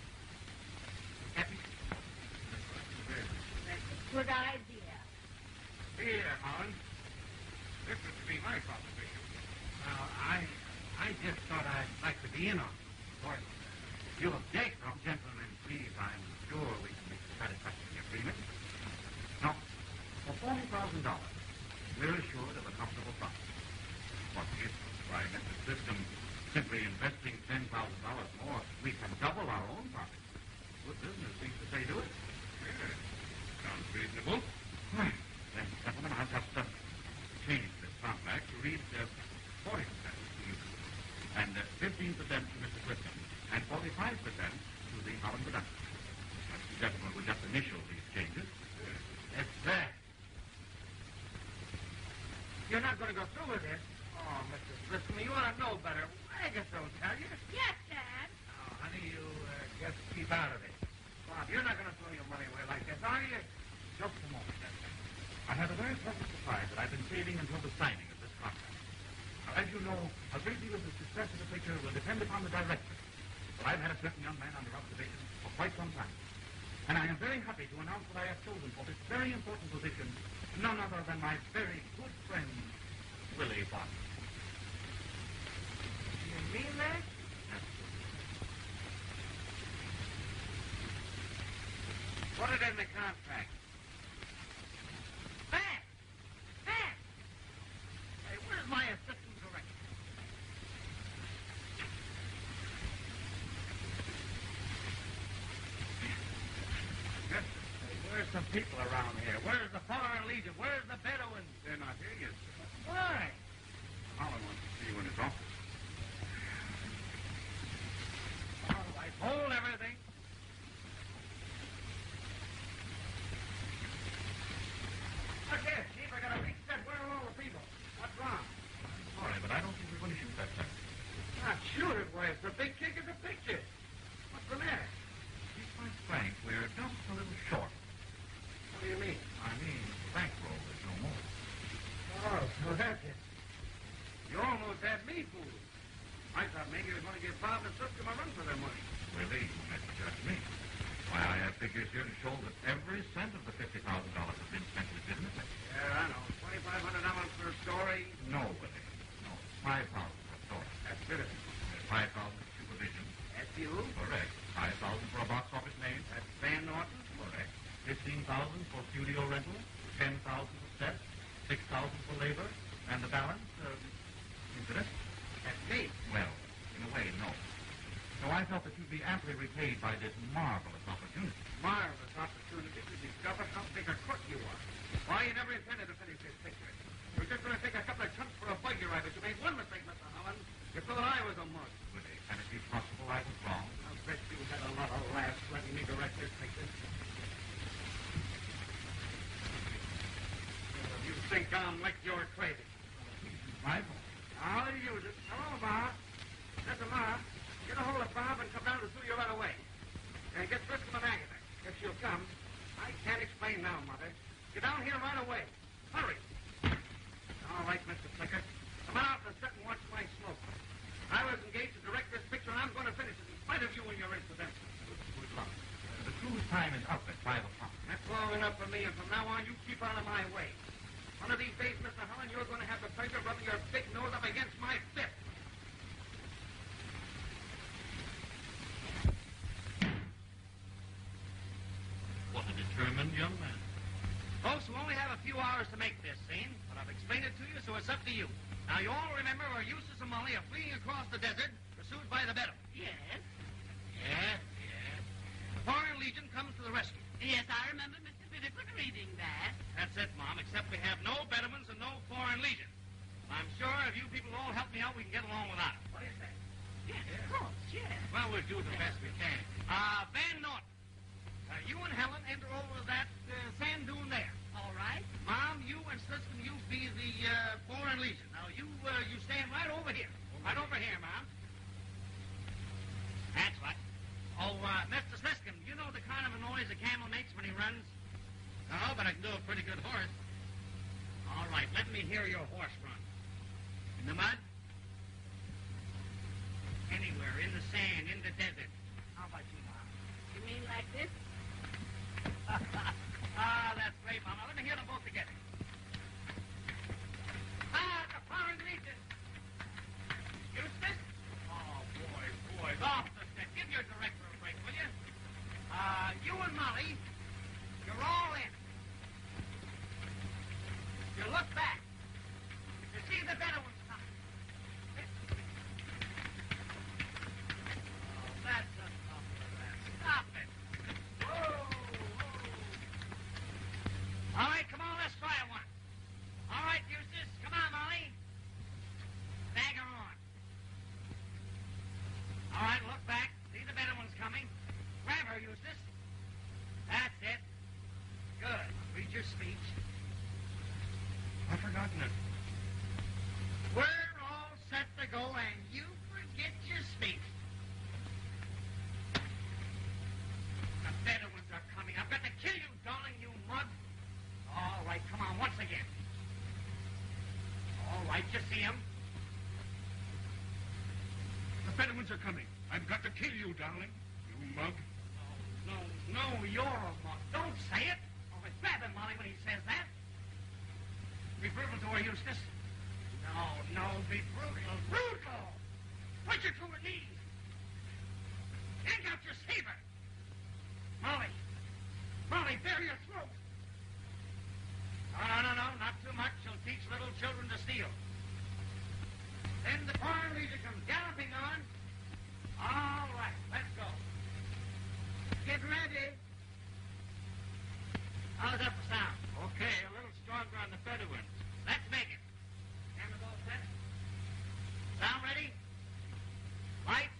Epic. That's a good idea. Here, Holland. This was to be my proposition. Well, I just thought I'd like to be in on it. Of course, if you object, gentlemen, please, I'm sure we can make a satisfactory agreement. Now, for $40,000, we're assured of a comfortable profit. What if, by Mr. Griscom simply investing $10,000 more, we can double our own profit? Good business seems to say do it. Sounds reasonable. Right. Then, gentlemen, I'll just change this contract to read 40% to you, and 15% to Mr. Clifton, and 45% to the Holland production. gentleman would just initial these changes. It's that. You're not going to go through with this? Oh, Mrs. Grissom, you ought to know better. I guess don't tell you. Yes, Dad. Oh, honey, you just keep out of it. Bob, you're not going to throw your money away like this, are you? Just a moment, Esther. I have a very pleasant surprise that I've been saving until the signing of this contract. Now, as you know, a great deal of the success of the picture will depend upon the director. But I've had a certain young man under observation for quite some time. And I am very happy to announce that I have chosen for this very important position none other than my very good friend, Willie Bond. You mean that? Put it in the contract. Back! Back! Hey, where's my assistant director? Hey, where's some people around here? Where's the Foreign Legion? Where's the Bedouins? They're not here yet, sir. Why? Holland wants to see you in his office. All right, hold everything. Look here, Chief, I got a big set. Where are all the people? What's wrong? I'm sorry, but I don't think we're going to shoot that time. Not shoot it, why, it's a big kick at the picture. What's the matter? To be quite frank, we're just a little short. What do you mean? I mean, the bankroll is no more. Oh, so that's it. You almost had me fooled. I thought maybe you were going to give Bob and Siscom a run for their money. Willie, you might judge me. Why, I have figures here to show that every cent of the $50,000 has been spent legitimately. Yeah, I know. $2,500 per story. No, Willie. No, $5,000 per story. That's good. There's $5,000 for supervision. That's you. Correct. $5,000 for a box office name. That's Van Norton. Correct. $15,000 for studio rental. $10,000 for sets. $6,000 for labor. And the balance, incident. That's me. Well, in a way, no. So I felt that you'd be amply repaid by this marvelous opportunity. Marvelous opportunity to discover how big a crook you are. Why, you never intended to finish this picture. You were just going to take a couple of chunks for a buggy ride, but you made one mistake, Mr. Holland. You thought I was a mug. Willie, can it be possible I was wrong? I'll bet you had a lot of laughs letting me direct this picture. You think I'm like you're crazy. My fault. I'll use it. Hello, Bob. Listen, Ma. Get a hold of Bob and come down to the studio right away. And get Grissom and Agatha, if she'll come. I can't explain now, Mother. Get down here right away. Hurry. All right, Mr. Flicker. Come out and sit and watch my smoke. I was engaged to direct this picture, and I'm going to finish it in spite of you and your incident. Good luck. The cruise time is up at 5 o'clock. That's long enough for me, and from now on, you keep out of my way. One of these days, Mr. Holland, you're going to have the pleasure of rubbing your big nose up against my fist. What a determined young man. Folks, we only have a few hours to make this scene, but I've explained it to you, so it's up to you. Now, you all remember where Eustace and Molly are fleeing across the desert, pursued by the Bedouins. Yes. Yes. The Foreign Legion comes to the rescue. Yes, I remember Mr. Piddipon reading that. That's it, Mom, except we have no Bedouins and no Foreign Legion. I'm sure if you people all help me out, we can get along without it. What do you say? Yes, of course, yes. Well, we'll do the best we can. Van Norton, you and Helen enter over that sand dune there. All right. Mom, you and Siscom, you be the Foreign Legion. Now, you stand right over here. Right over here, Mom. That's right. Oh, Mr. Siscom, you know the kind of a noise a camel makes when he runs? No, but I can do a pretty good horse. All right, let me hear your horse run. In the mud? Anywhere, in the sand, in the desert. How about you, Mom? You mean like this? That's great, Mama. Let me hear them both together. The Foreign Legion. Eustace? Oh, boy. Off the set. Give your director a break, will you? You and Molly, you're all in. You look back. You see the Bedouins coming. Oh, forgotten it. We're all set to go, and you forget your speech. The Bedouins are coming. I've got to kill you, darling, you mug. All right, come on, once again. All right, you see him? The Bedouins are coming. I've got to kill you, darling, you mug. No, you're a mug. Don't say it. All right, grab him, Molly, when he says that. Be brutal to her, Eustace. No, be brutal. Brutal! Put her to her knees. Hang out your saber. Molly, bare your throat. No, not too much. She'll teach little children to steal. Then the foreign leader comes galloping on. All right, let's go. Get ready. How's that for sound? Okay, a little stronger on the Bedouins. Let's make it. Cameras all set. Sound ready? Lights.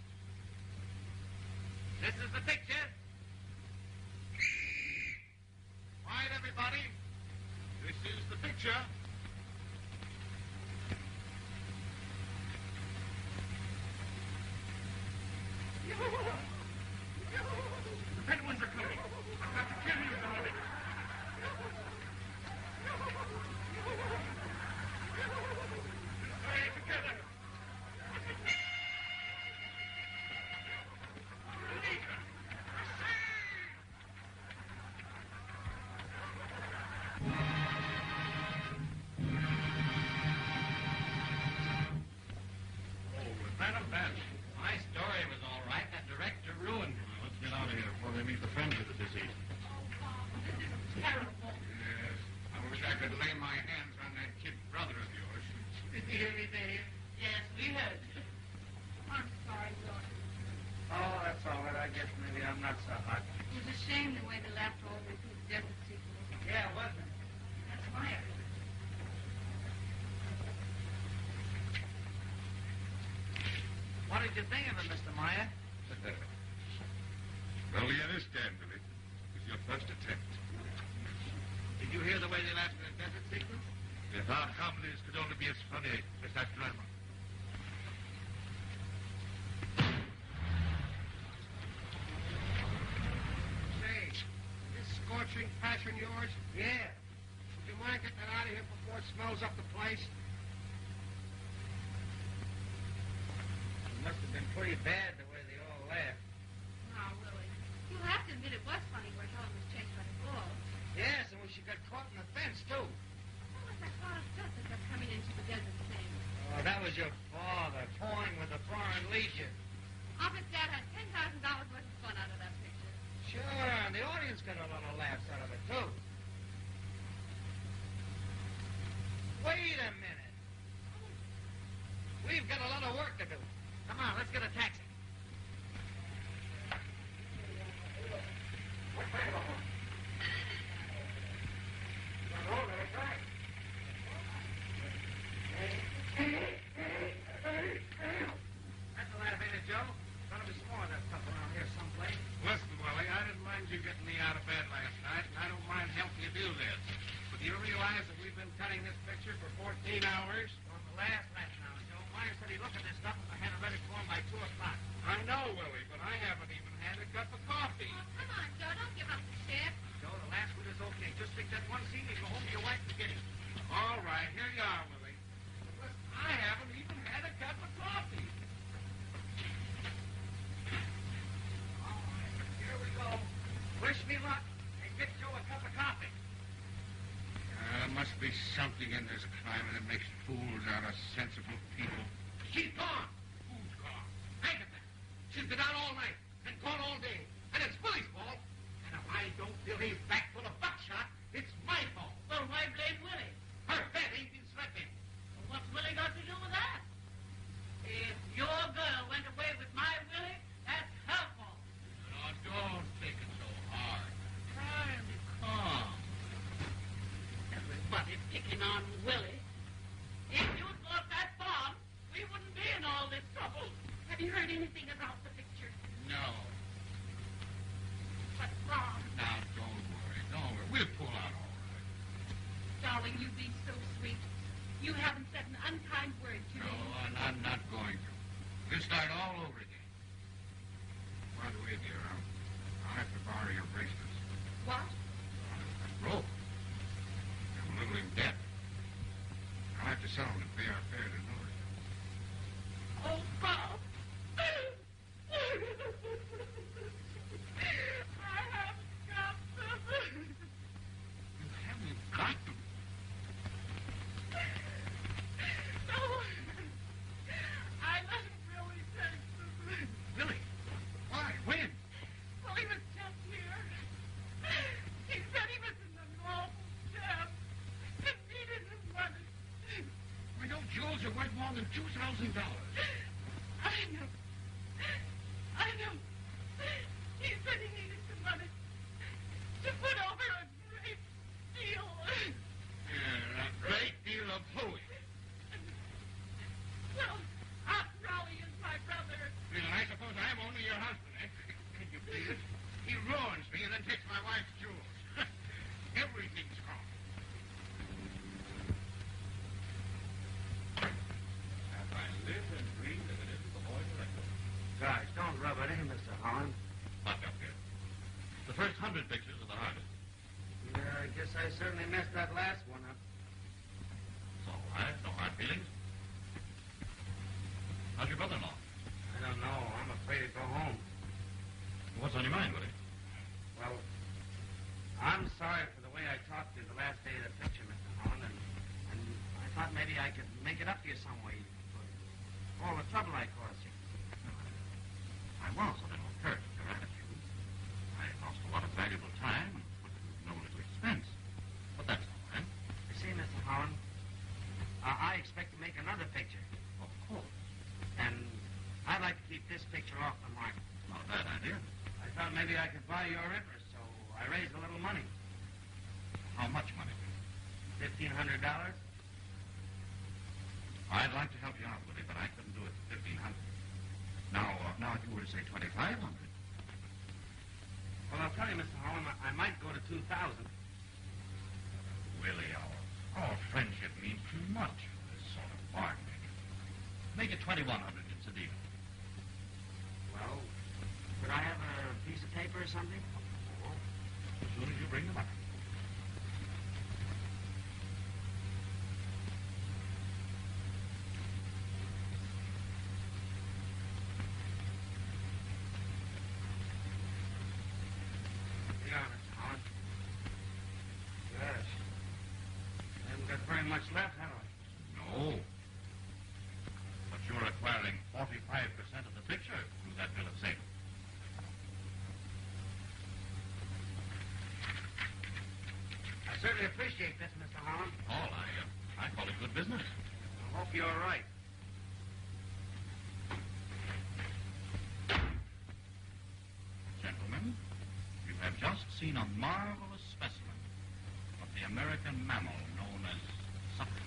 This is the picture. Quiet, everybody. This is the picture. The Bedouins are coming. I've got to kill you, darling. Stay together. Oh, was that a bet? My story was all right. That director ruined it. Well, let's get out of here before they meet the friends of the deceased. Terrible. Yes. I wish I could lay my hands on that kid brother of yours. Did you hear me, Dave? Yes, we heard you. I'm sorry, George. Oh, that's all right. I guess maybe I'm not so hot. It was a shame the way they left all those desert sequels. Yeah, wasn't it? That's my idea. What did you think of it, Mr. Meyer? Well, we understand of it. It was your first attempt. Did you hear the way they left the desert sequence? If our comedies could only be as funny as that drama. Say, this scorching passion yours, Yeah. would you mind getting that out of here before it smells up the place? It must have been pretty bad the way they all laughed. Oh, Willie. You'll have to admit it was funny where Helen was chased by the bull. Yes, and when she got caught in the fence, too. What was that lot of stuff that kept coming into the desert thing? Oh, that was your father toying with the Foreign Legion. I'll bet Dad had $10,000 worth of fun out of that picture. Sure, and the audience got a lot of laughs out of it, too. Wait a minute. We've got a lot of work to do. Come on, let's get a taxi. That's the elevator, Joe. Gonna be some more of that stuff around here someplace. Listen, Willie, I didn't mind you getting me out of bed last night, and I don't mind helping you do this. But do you realize that we've been cutting this picture for 14 hours? On the last lap now, Joe. Meyer said he'd look at this stuff and I had it ready for him by 2 o'clock. I know, Willie, but I haven't even had a cup of coffee. Oh, come on, Joe. Don't give up the ship. Joe, the last one is okay. Just take that one seat and go home to your wife and get it. All right, here you are, Willie. But listen, I haven't even had a cup of coffee. All right, here we go. Wish me luck and get Joe a cup of coffee. There must be something in this climate that makes fools out of sensible people. She's gone. Who's gone? Think of that. She's been out all night and gone all day. And it's Willie's fault. And if I don't fill his back full of buckshot, it's my fault. Well, why blame Willie? Her bed ain't been slept in. Well, what's Willie got to do with that? If your girl went away with my Willie, that's her fault. Now, don't take it so hard. Try and be calm. Everybody picking on Willie. If you bought that farm, we wouldn't be in all this trouble. Have you heard anything about the picture? No. But, Bob, Now, don't worry. Don't worry. We'll pull out all right. darling, you be so sweet. I know. I know. He said he needed some money to put over a great deal. Yeah, a great deal of hooey. Well, Aunt Raleigh is my brother. Well, I suppose I'm only your husband, eh? Can you believe it? He ruins me and then takes my wife's jewels. Everything's gone. As I live and breathe, if it isn't the boy director. Gosh, don't rub it in, Mr. Holland. Lock up here. The first 100 pictures are the hardest. Yeah, I guess I certainly messed that last one up. It's all right. No hard feelings. How's your brother-in-law? I don't know. I'm afraid to go home. What's on your mind, Willie? Well, I'm sorry for the way I talked to you the last day of the picture, Mr. Holland, and I thought maybe I could make it up to you some way for all the trouble I caused you. I was a little hurt at your attitude. I lost a lot of valuable time and put no little expense. But that's all right. You see, Mr. Holland, I expect to make another picture. Of course. And I'd like to keep this picture off the market. Not a bad idea. I thought maybe I could buy your interest, so I raised a little money. How much money? $1,500. I'd like to help you out, Willie, but I couldn't do it for $1,500. Now, if you were to say $2,500. Well, I'll tell you, Mr. Holland, I might go to $2,000. Willie, our friendship means too much for this sort of bargaining. Make it $2,100. It's a deal. Well, could I have a piece of paper or something? As soon as you bring them up. Yeah, Mr. Holland. Gosh. I haven't got very much left, have I? No. But you're acquiring 45% of the picture through that bill of sale. I certainly appreciate this, Mr. Holland. All I call it good business. I hope you're right. Gentlemen, you have just seen a marvelous specimen of the American mammal known as sucker.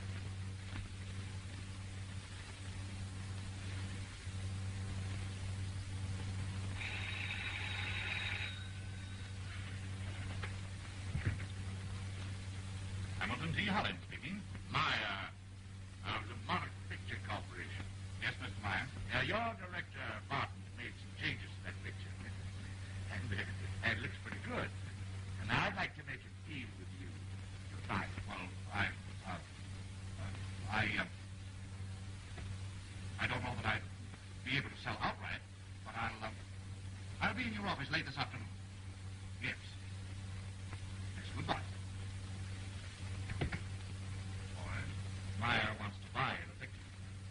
Hamilton T. Hollins speaking. Meyer, of the Monogram Picture Corporation. Yes, Mr. Meyer. Your director, Barton, made some changes to that picture. And it looks pretty good. And I'd like to make a deal with you to buy it. Well, I don't know that I'd be able to sell outright, but I'll be in your office late this afternoon. Yes. Yes, goodbye. Boy, Meyer wants to buy the picture.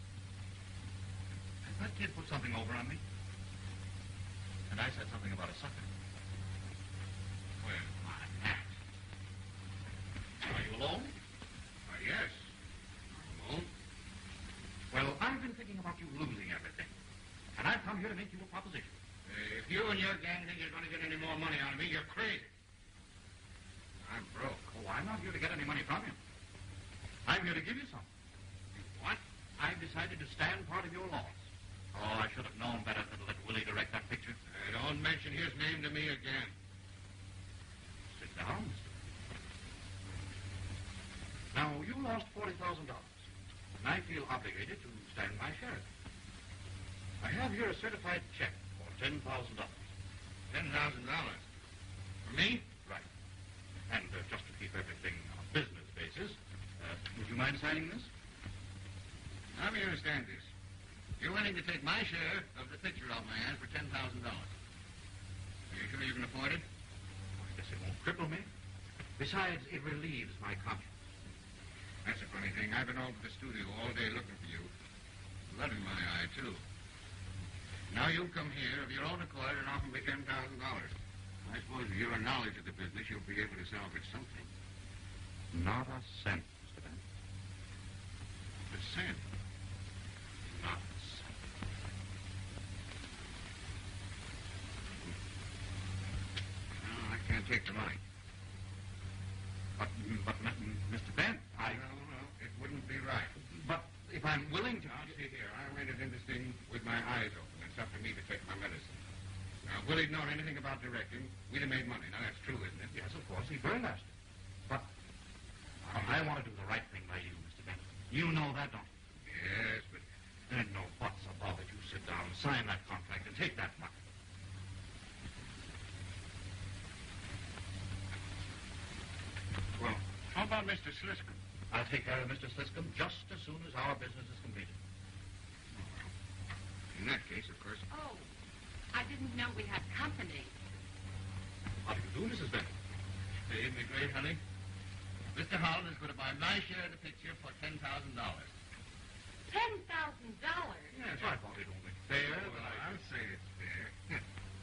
Has that kid put something over on me? And I said something about a sucker. Where's my hat? Are you alone? Yes. Alone? Well, I've been thinking about you losing everything. And I've come here to make you a proposition. If you and your gang think you're going to get any more money out of me, you're crazy. I'm broke. Oh, I'm not here to get any money from you. I'm here to give you some. What? I've decided to stand part of your loss. Oh, I should have known better than to let Willie direct that picture. Don't mention his name to me again. Sit down, Mr. Now, you lost $40,000, and I feel obligated to stand my share of it. I have here a certified check for $10,000. $10,000? For me? Right. And just to keep everything on a business basis, would you mind signing this? Let me understand this. You're willing to take my share of the picture off my hands for $10,000. Are you sure you can afford it? I guess it won't cripple me. Besides, it relieves my conscience. That's a funny thing. I've been over to the studio all day looking for you. Blood in my eye, too. Now you've come here of your own accord and offer me $10,000. I suppose with your knowledge of the business, you'll be able to salvage something. Not a cent, Mr. Bent. A cent? take the money. But Mr. Bent, No, it wouldn't be right. But if I'm willing to... Now, see here, I went into this thing with my eyes open. It's up to me to take my medicine. Now, if Willie'd known anything about directing, we'd have made money. Now, that's true, isn't it? Yes, of course, he's very nasty. But I want to do the right thing by you, Mr. Bent. You know that, don't you? Yes, but... There's no buts about it. You sit down, sign that contract, and take that money. Well, how about Mr. Sliscom? I'll take care of Mr. Sliscom just as soon as our business is completed. In that case, of course... Oh, I didn't know we had company. How do you do, Mrs. Bent? Isn't it great, honey? Mr. Holland is going to buy my share of the picture for $10,000. $10,000? Yes, I thought it only fair Well, that I... I'll say it's fair.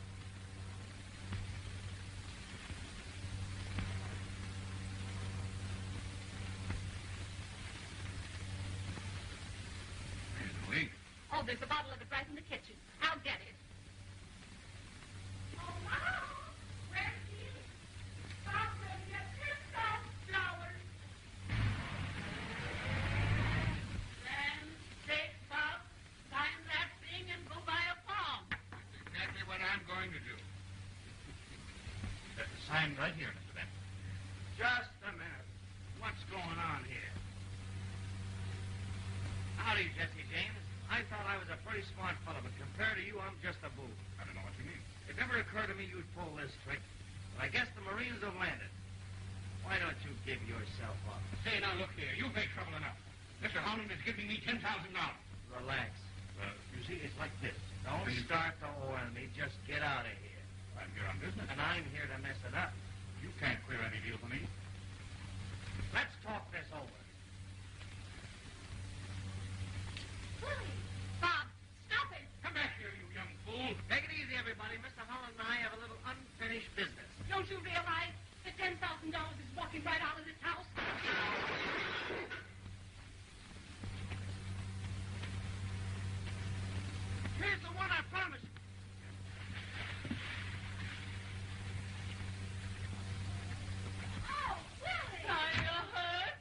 There's no ink. Oh, there's a bottle of it right in the kitchen. I'll get it. Oh, Mom! Where's he? Stop and get $10,000. Then take Bob, sign that thing, and go buy a farm. That's exactly what I'm going to do. Sign right here, Mr. Bent. Just a minute. What's going on here? Howdy, Jesse James. I thought I was a pretty smart fellow, but compared to you, I'm just a boob. I don't know what you mean. It never occurred to me you'd pull this trick, but I guess the Marines have landed. Why don't you give yourself up? Say, now, look here. You've made trouble enough. Mr. Holland is giving me $10,000. Relax. You see, it's like this. Don't start to oil me. Just get out of here. I'm here on business. And I'm here to mess it up. You can't clear any deal for me. Let's talk this over. Willie! Bob, stop it! Come back here, you young fool. Take it easy, everybody. Mr. Holland and I have a little unfinished business. Don't you realize that $10,000 is walking right out of this house? Here's the one I promised. Oh, Willie! Are you hurt?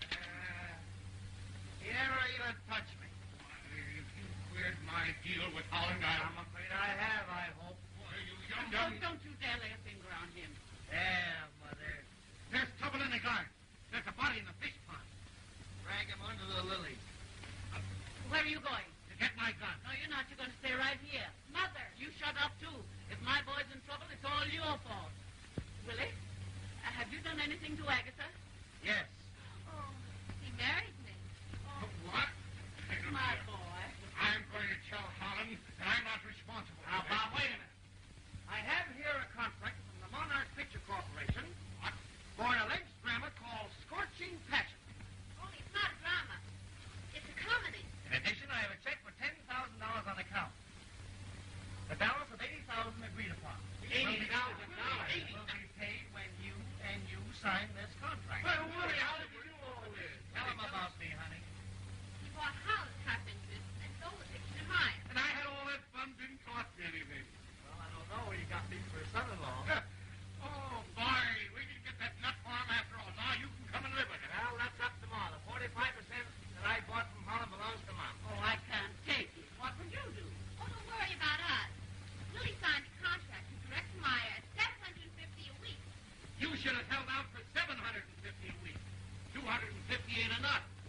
He never even touched me. If you cleared my deal with Holland, I'm afraid I have, I hope. Boy, you young Oh, don't you dare lay a finger on him. Yeah, Mother. There's trouble in the garden. There's a body in the fish pond. Drag him under the lilies. Where are you going? To get my gun. No, you're not. You're going to stay right here. Mother, you shut up, too. If my boy's in trouble, it's all your fault. Willie, have you done anything to Agatha? Yes. Oh, he married me. What? My boy. I'm going to tell Holland that I'm not responsible. Now, Bob, wait a minute. I have here a contract from the Monarch Picture Corporation for an alleged drama called Scorching Passion. Only it's not drama. It's a comedy. In addition, I have a check for $10,000 on account. The balance of $80,000 agreed upon. $80,000? Will be paid when you sign this contract. Well, Willie, how did you do all this? Tell him about me, honey. He bought house carpenters and sold the picture to mine. And I had all that fun, didn't cost me anything. Well, I don't know. You got me for a son-in-law. Oh, boy, we didn't get that nut farm after all. Now you can come and live with it. Well, that's up to Ma. The 45% that I bought from Holland belongs to Mom. Oh, I can't take it. What would you do? Oh, don't worry about us. Willie signed a contract to direct Maya at $750 a week. You should have held out for $750 a week. $250 ain't enough.